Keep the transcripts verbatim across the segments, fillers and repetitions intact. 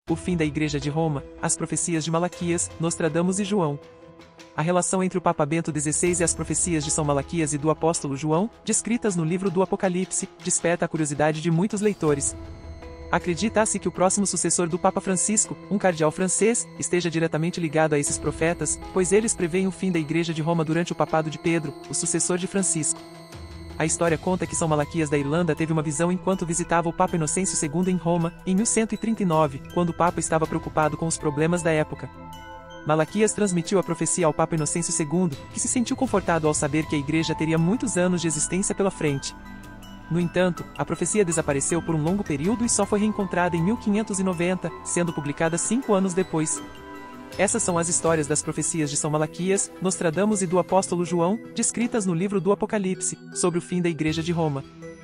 O fim da Igreja de Roma, as profecias de Malaquias, Nostradamus e João. A relação entre o Papa Bento dezesseis e as profecias de São Malaquias e do apóstolo João, descritas no livro do Apocalipse, desperta a curiosidade de muitos leitores. Acredita-se que o próximo sucessor do Papa Francisco, um cardeal francês, esteja diretamente ligado a esses profetas, pois eles preveem o fim da Igreja de Roma durante o papado de Pedro, o sucessor de Francisco. A história conta que São Malaquias da Irlanda teve uma visão enquanto visitava o Papa Inocêncio segundo em Roma, em mil cento e trinta e nove, quando o Papa estava preocupado com os problemas da época. Malaquias transmitiu a profecia ao Papa Inocêncio segundo, que se sentiu confortado ao saber que a Igreja teria muitos anos de existência pela frente. No entanto, a profecia desapareceu por um longo período e só foi reencontrada em mil quinhentos e noventa, sendo publicada cinco anos depois. Essas são as histórias das profecias de São Malaquias, Nostradamus e do apóstolo João, descritas no livro do Apocalipse, sobre o fim da Igreja de Roma.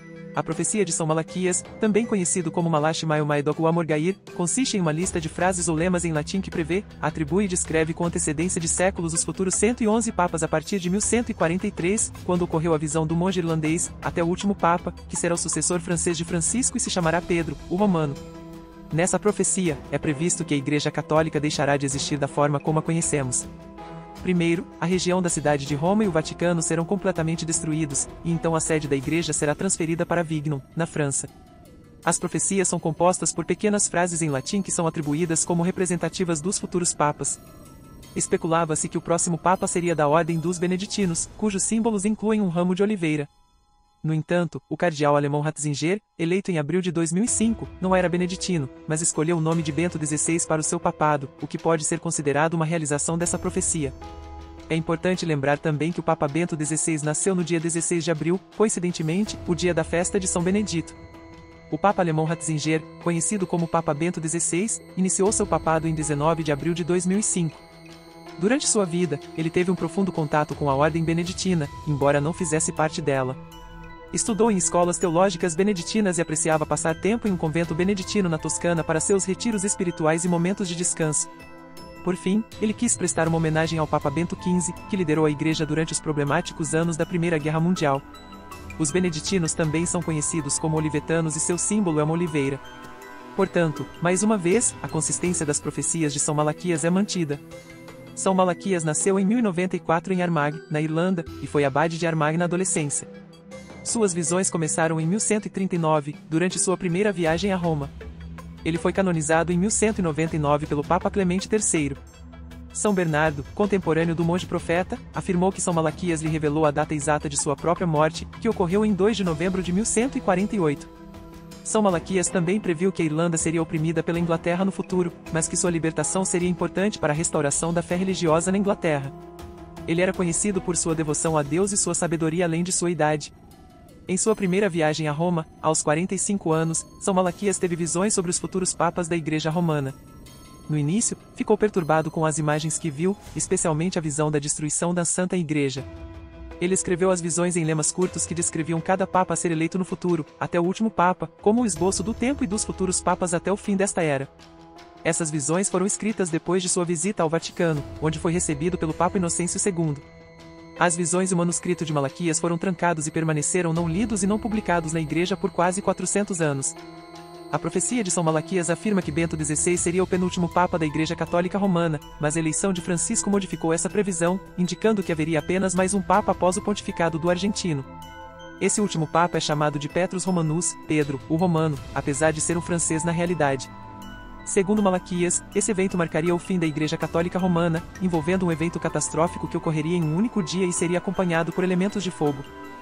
A profecia de São Malaquias, também conhecido como Malachi Maiomaidoku Amorgair, consiste em uma lista de frases ou lemas em latim que prevê, atribui e descreve com antecedência de séculos os futuros cento e onze papas a partir de mil cento e quarenta e três, quando ocorreu a visão do monge irlandês, até o último papa, que será o sucessor francês de Francisco e se chamará Pedro, o Romano. Nessa profecia, é previsto que a Igreja Católica deixará de existir da forma como a conhecemos. Primeiro, a região da cidade de Roma e o Vaticano serão completamente destruídos, e então a sede da Igreja será transferida para Avignon, na França. As profecias são compostas por pequenas frases em latim que são atribuídas como representativas dos futuros papas. Especulava-se que o próximo papa seria da ordem dos beneditinos, cujos símbolos incluem um ramo de oliveira. No entanto, o cardeal alemão Ratzinger, eleito em abril de dois mil e cinco, não era beneditino, mas escolheu o nome de Bento dezesseis para o seu papado, o que pode ser considerado uma realização dessa profecia. É importante lembrar também que o Papa Bento dezesseis nasceu no dia dezesseis de abril, coincidentemente, o dia da festa de São Benedito. O Papa alemão Ratzinger, conhecido como Papa Bento dezesseis, iniciou seu papado em dezenove de abril de dois mil e cinco. Durante sua vida, ele teve um profundo contato com a ordem beneditina, embora não fizesse parte dela. Estudou em escolas teológicas beneditinas e apreciava passar tempo em um convento beneditino na Toscana para seus retiros espirituais e momentos de descanso. Por fim, ele quis prestar uma homenagem ao Papa Bento quinze, que liderou a Igreja durante os problemáticos anos da Primeira Guerra Mundial. Os beneditinos também são conhecidos como olivetanos e seu símbolo é uma oliveira. Portanto, mais uma vez, a consistência das profecias de São Malaquias é mantida. São Malaquias nasceu em mil e noventa e quatro em Armagh, na Irlanda, e foi abade de Armagh na adolescência. Suas visões começaram em mil cento e trinta e nove, durante sua primeira viagem a Roma. Ele foi canonizado em mil cento e noventa e nove pelo Papa Clemente terceiro. São Bernardo, contemporâneo do monge profeta, afirmou que São Malaquias lhe revelou a data exata de sua própria morte, que ocorreu em dois de novembro de mil cento e quarenta e oito. São Malaquias também previu que a Irlanda seria oprimida pela Inglaterra no futuro, mas que sua libertação seria importante para a restauração da fé religiosa na Inglaterra. Ele era conhecido por sua devoção a Deus e sua sabedoria além de sua idade. Em sua primeira viagem a Roma, aos quarenta e cinco anos, São Malaquias teve visões sobre os futuros papas da Igreja Romana. No início, ficou perturbado com as imagens que viu, especialmente a visão da destruição da Santa Igreja. Ele escreveu as visões em lemas curtos que descreviam cada papa a ser eleito no futuro, até o último papa, como o esboço do tempo e dos futuros papas até o fim desta era. Essas visões foram escritas depois de sua visita ao Vaticano, onde foi recebido pelo Papa Inocêncio segundo. As visões e o manuscrito de Malaquias foram trancados e permaneceram não lidos e não publicados na Igreja por quase quatrocentos anos. A profecia de São Malaquias afirma que Bento dezesseis seria o penúltimo Papa da Igreja Católica Romana, mas a eleição de Francisco modificou essa previsão, indicando que haveria apenas mais um Papa após o pontificado do argentino. Esse último Papa é chamado de Petrus Romanus, Pedro, o Romano, apesar de ser um francês na realidade. Segundo Malaquias, esse evento marcaria o fim da Igreja Católica Romana, envolvendo um evento catastrófico que ocorreria em um único dia e seria acompanhado por elementos de fogo.